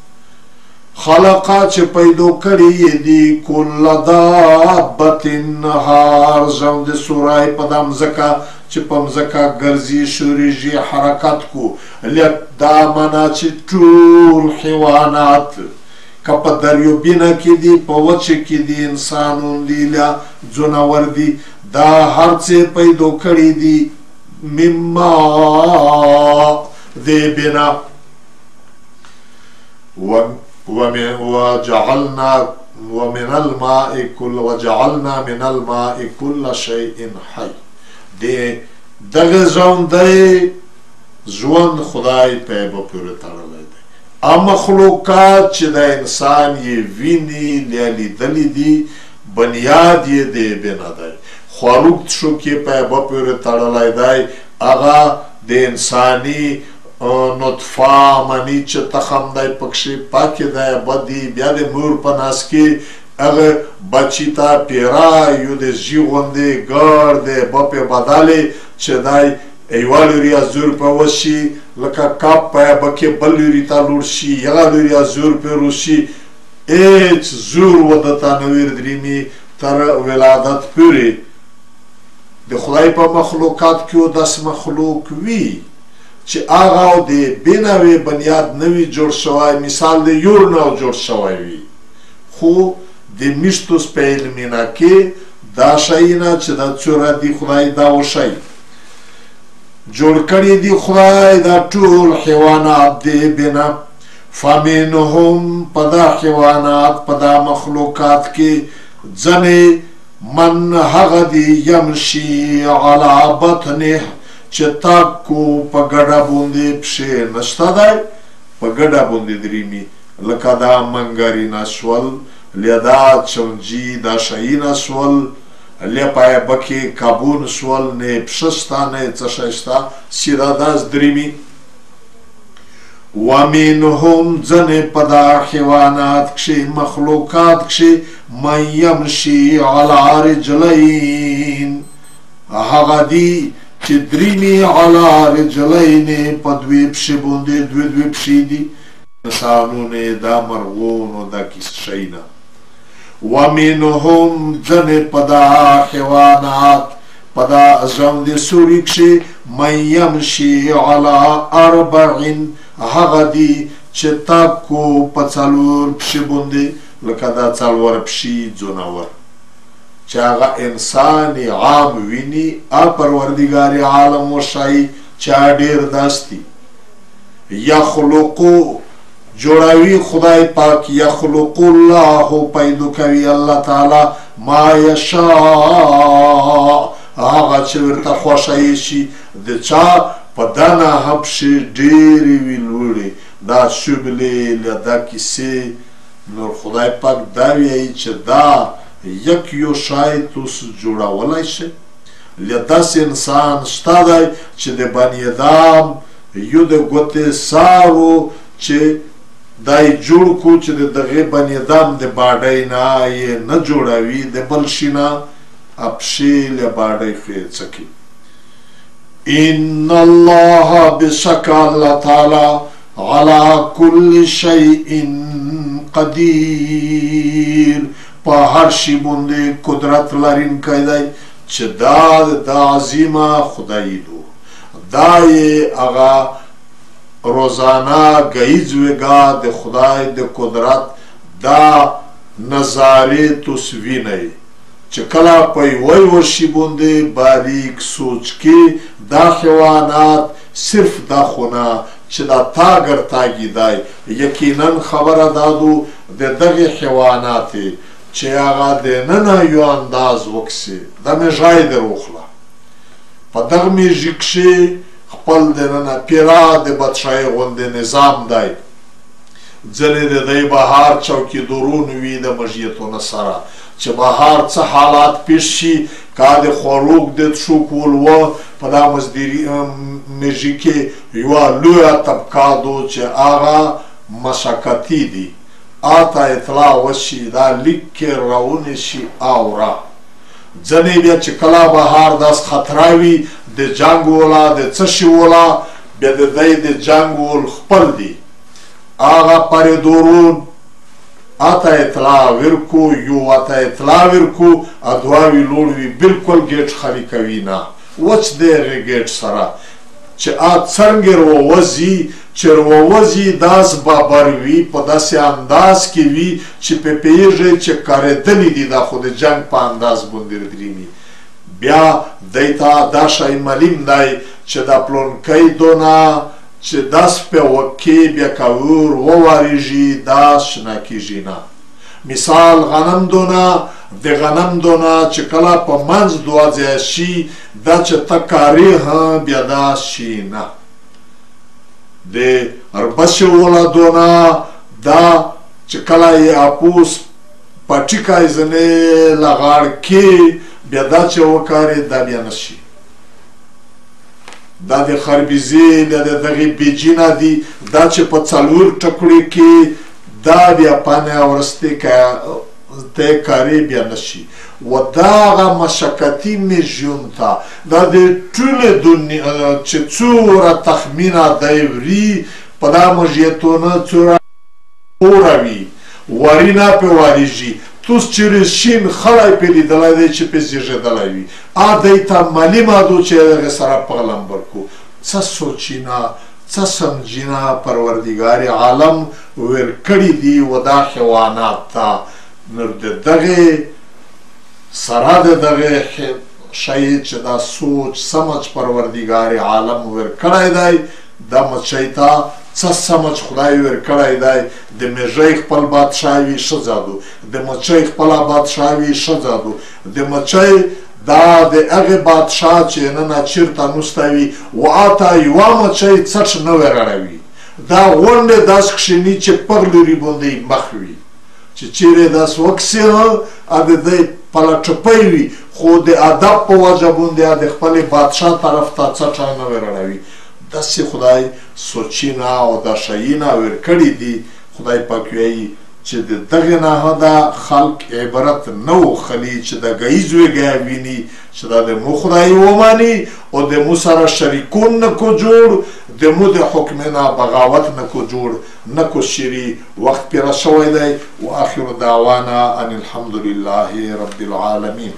خلقا چې پیدا کړي دي کل دابة هر ژوند سورای په دا مځکه چې په مځکه ګرځي شوریږي حرکت کو دا معنا چې ټول حیوانات که په دریوبینه کې دي په وچه کې دي انسانون دي یا ځناور دي دا هر څه پیدا کړي دي مما دی بنا وجعلنا من الماء كل شيء حي دغه ژوندی ژوند خدای پیبه پورې تړلی دی مخلوقات چې د انسان یې ویني یا لیدلی دي بنیاد یې د بنا دی خوراک شو کې پیبه پورې تړلی دی هغه د انساني نطفه منی چې تخم دی پکښې پاکې دی بد دی بیا د مور په ناس کې هغه بچی ته پیرا یو د ژي غوندې ګړ دی بپې بدلې چې دی یوه لوري ازور په وشي لکه کاپ په یبه کې بل لوري ته لوړ شي یغه لوري ازور پې روشي هېڅ زور وده ته نه وردرېمي تر ولادت پورې د خدای په مخلوقات کې داسې مخلوق وي چې هغه د بېنوې بنیاد نه وي جوړ شوی مثال د یور نه جوړ شوی وي خو د میشتوس په علمینه کې دا شیونه چې دا څوره دي خدای دا وشی جوړ کړي دي خدای دا ټول حیوانات دی بنا فمنهم په دا حیوانات په دا مخلوقات کې ځنې من هغه دی یمشي علی بطنه چې تاکو په ګډه باندې پښې نشته دی په ګډه باندې درېمي لکه دا منګرینه شول لیا دا چونجي دا شیینه شول لیا پایبه کې کابون شول نه پښه شته نه څه شی شته سیده داس درېمي ومنهم ځنې په دا حیوانات کښې مخلوقات کښې من یمشي علی رجلین هغه دي چې درېمي علی رجلین په دوی پښې باندې دوی پښې دي انسانونه دا مرغون او دا کیس شیونه ومنهم ځنې په دا حیوانات په دا ژوند سوري کښې من یمشي علی اربعین هغه دي چې تاکو په څلور پښې باندې لکه دا څلور پښې ځناور چې هغه انسان عام ویني پروردګار عالم وښایي چا ډېر داستی یخلقو جوړوي خدای پاک یخلق الله پیدا کوي الله تعالی ما یشاء هغه چې ورته خوښه شي د چا په دا ناحه پسې ډېرې وي لوړې دا شبلې له دا کیسې نور خدای پاک دا وایي چې دا یک یو شی تاسو جوړولی شئ له داسې انسان شته دی چې د بني ادم یو د ګوتې سارو چې دا یې جوړ کړو چې د دغې بني ادم د باډۍ نه یې نه جوړوي د بل شي نه پښې له باډۍ خو څکي ان الله بشک الله تعالی على كل شيء قدیر په هر شي باندې قدرت لرونکی دی چې دا د عظیمه خدای دو دا یې هغه روزانه گیز وگا د خدای د قدرت دا نظارې تصوینه چې کله په یوه شي باندې باریک سوچ کې دا حیوانات صرف دا خونه چې دا تاګر تاګي دی یقینا خبره دادو د دغې حیوانات چې هغه د ننه یو انداز وکسي دا میژای در وخله په دغه میژي کښې خپل د ننه پیرا د بادشاهۍ غوندې نظام دی ځینې د دی بهار چوکي درون وي د مژیتونه سره چې بهار څه حالات پیش شي که د خوروک د تشو کولوه په دا میژي کې یوه لویه طبقه دو چې هغه مشقتي دي آتا اطلاع وشي دا لیک کې راونې شي اوره ځینې بیا چې کله بهار داس خطره وي د جنګ ولا د څه شي ولا بیا د دی د جنګ ول خپل دي هغه پرېدورون آتا اطلاع ورکو یو آتا اطلاع ورکو ادواوی لوړ وي بالکل ګیټ خالي کوي نه وچ د هغې ګیټ سره چې څرنګې رووځي چې رووځي داس بابر وي په داسې انداز کې وي چې پوهېږئ چې کارېدلي دي دا خو د جنګ په انداز باندې درېني بیا دی ته دا شی معلوم دی چې دا پلونکی دونه چې داس په وکې بیا که ور ووارېږي دا شنه کېږي نه مثال غنم دونه د غنم دونه چې کله په منځ دوه ځایه شي دا چې ته کارې هم بیا دا شي نه د اربسې وله دونه دا چې کله یې اپوس په ټیکای ځینې له غاړ کې بیا دا چې وکارې دا بیا نه شي دا د خربیزې د دغې بیجینه دي دا چې په څلور ټکړې کې دا بیا پانې ورستې ته کارې بیا نه شي و دا هغه مشقتي میژیون ته دا د ټولې دنیا چې څومره تخمینه دی وري په دا مژیتونه څومره اوره وي واري نه پې وارېږي توس چیرې شین خلی پې لیدلی دی چې پې زیږېدلی وي دی ته معلومه ده چې هغې سره پغلمبر کو څه سوچینه څه سمجینه پروردګار عالم ورکړي دي و دا حیوانات ته نو د دغې سره د دغې شی چې دا سوچ سمج پروردګار عالم ورکړی دی دا مچۍ ته څه سمج خدای ورکړی دی د میژۍ خپل بادشاه وي ښځه ده د مچۍ خپله بادشاه وي ښځه ده د مچۍ دا د هغې بادشاه چې ننه چېرته نسته وي و اته یوه مچۍ څټ نه ورړوي دا غونډې داسې کښېني چې پغ لوري باندې مخ وي چې چیرې داسې وکسي د دی پله ټپی وي خو د ادب په وجه باندې د خپلې بادشاه طرف ته څټه نه ورړوي داسې خدای سوچینه او دا شیینه ورکړي دي خدای پاک وایي چې د دغې نه دا خلق عبرت نه وخلي چې د ګیز ویږی ویني چې دا د مو خدای وماني او د مو سره شریکون نه کو جوړ د مو د حکم نه بغاوت نه کو جوړ نه کو شری وخت پیره شوی دی و آخر دعوانا ان الحمد لله رب العالمین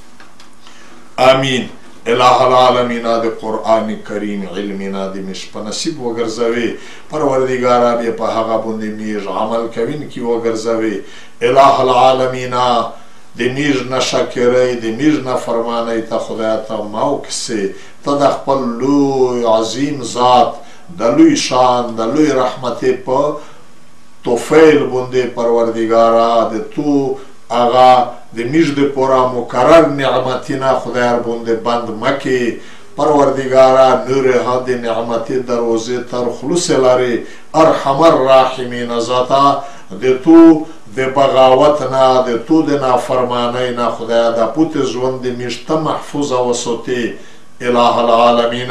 آمین الہ العالمین د قرآن کریم علمنا د مش په نصیب وګرځوي پروردګاره بیا په هغه باندې میږ عمل کوونکي وګرځوي الہ العالمین د میږ نشکرۍ د میږ نافرمانۍ ته خدای ته موکسې ته د خپل لوی عظیم ذات د لوی شان د لوی رحمتې په توفیل باندې پروردګاره د تو هغه د میش د پورا مقرر نعمتینا خدای باندې بند مکې پروردگارا نور هاد نعمتی دروازه تر خلوص لري ارحم الراحمین ذاتا د تو د بغاوت نه د تو د نافرمانی نه خدای د پوت ژوند میشته محفوظ وساتي اله العالمین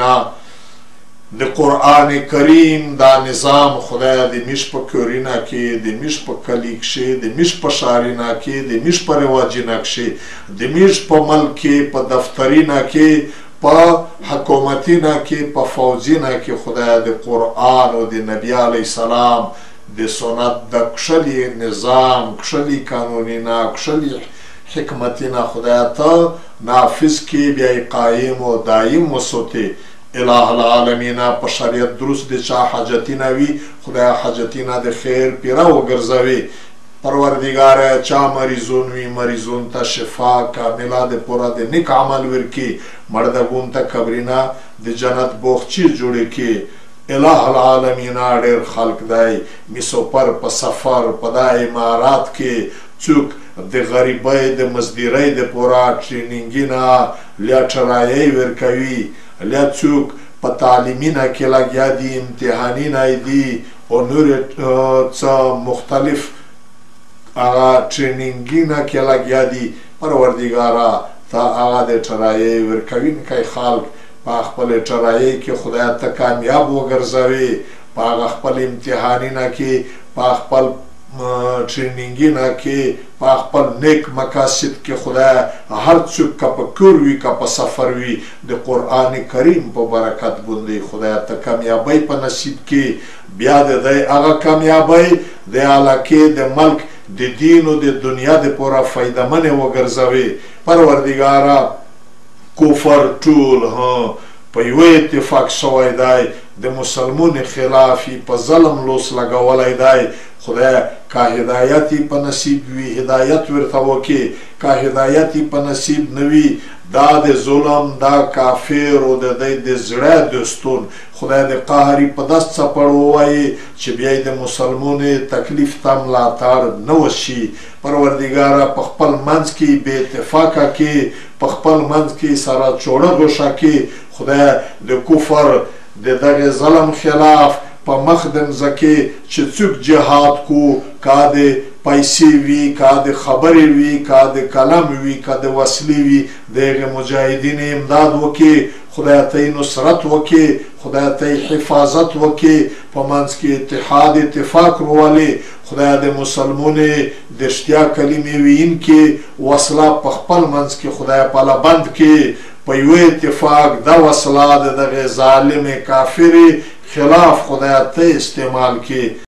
د قرآن کریم دا نظام خدای د میش په کورینا کې د میش په کلی کې د میش په شارینا کې د میش په رواجینا کې د میش په ملک کې په دفترینا کې په حکومتینا کې په فوجینا کې خدای د قرآن او د نبی علی السلام د سنت د کشلی نظام کشلی قانونینا کشلی حکمتینا خدای ته نافذ کې بیا قائم او دائم وساتي اله العالمین په شریعت درست د چا حاجتینا وي خدای حاجتینا د خیر پیرا وګرځوي پروردگار چا مریضون وی مریضون ته شفا کامله د پورا د نیک عمل ورکی مردگون ته قبرینا د جنت بوخچی جوړی کی اله العالمین ډیر خلق دی میسوپر په سفر په د امارات کې څوک د غریبۍ د مزدورۍ د پورا ټریننګینا لیټرای ورکوي لیا څوک په تعلیمینا کې لګیا دي امتحانینا دي او نور څه مختلف هغه ټریننګینا کې لګیا دي پروردګارا تا هغه د ټرای ورکوي کای خلق په خپل ټرای کې خدای ته کامیاب وګرځوي په خپل امتحانینا کې په خپل ټریننګینا کې په خپل نیک مقاصد کې خدای هر څوک کا په کور وي کا په سفر وي د قرآن کریم په برکت باندې خدای ته کامیابی په نصیب کې بیا د هغه کامیابی د علاقې د ملک د دین او د دنیا د پورا فائدہ منه وګرځوي پروردګارا کفر ټول په یو اتفاق شوی دی د مسلمون خلافی په ظلم لوس لګولای دی خدای که هدایتی په نصیب وي هدایت ورته وکي که هدایتی په نصیب نوي دا د ظلم دا کافر او د زړه دوستون خدای د قهري په دست څپړ ووایي چې بیا د مسلمون تکلیف ته ملاتړ نه وشي پروردګاره په خپل منځ کې بې اتفاقه کې په خپل منځ کې سره چوړه غوښه کې خدای د کفر د دغه ظلم خلاف په مخ د مځکې چې څوک جهاد کو کا د پیسې وي کا د خبرې وي کا د کلم وي کا د وسلې وي دغه مجاهدین امداد وکي خدای ته نصرت وکي خدای ته حفاظت وکي په منځ کې اتحاد اتفاق روالي خدای د مسلمانې د اشتیا کلمې وین کې وسله په خپل منځ کې خدای په لبند کې په یو اتفاق دا وسله د ظالم کافر خلاف خدای ته استعمال کې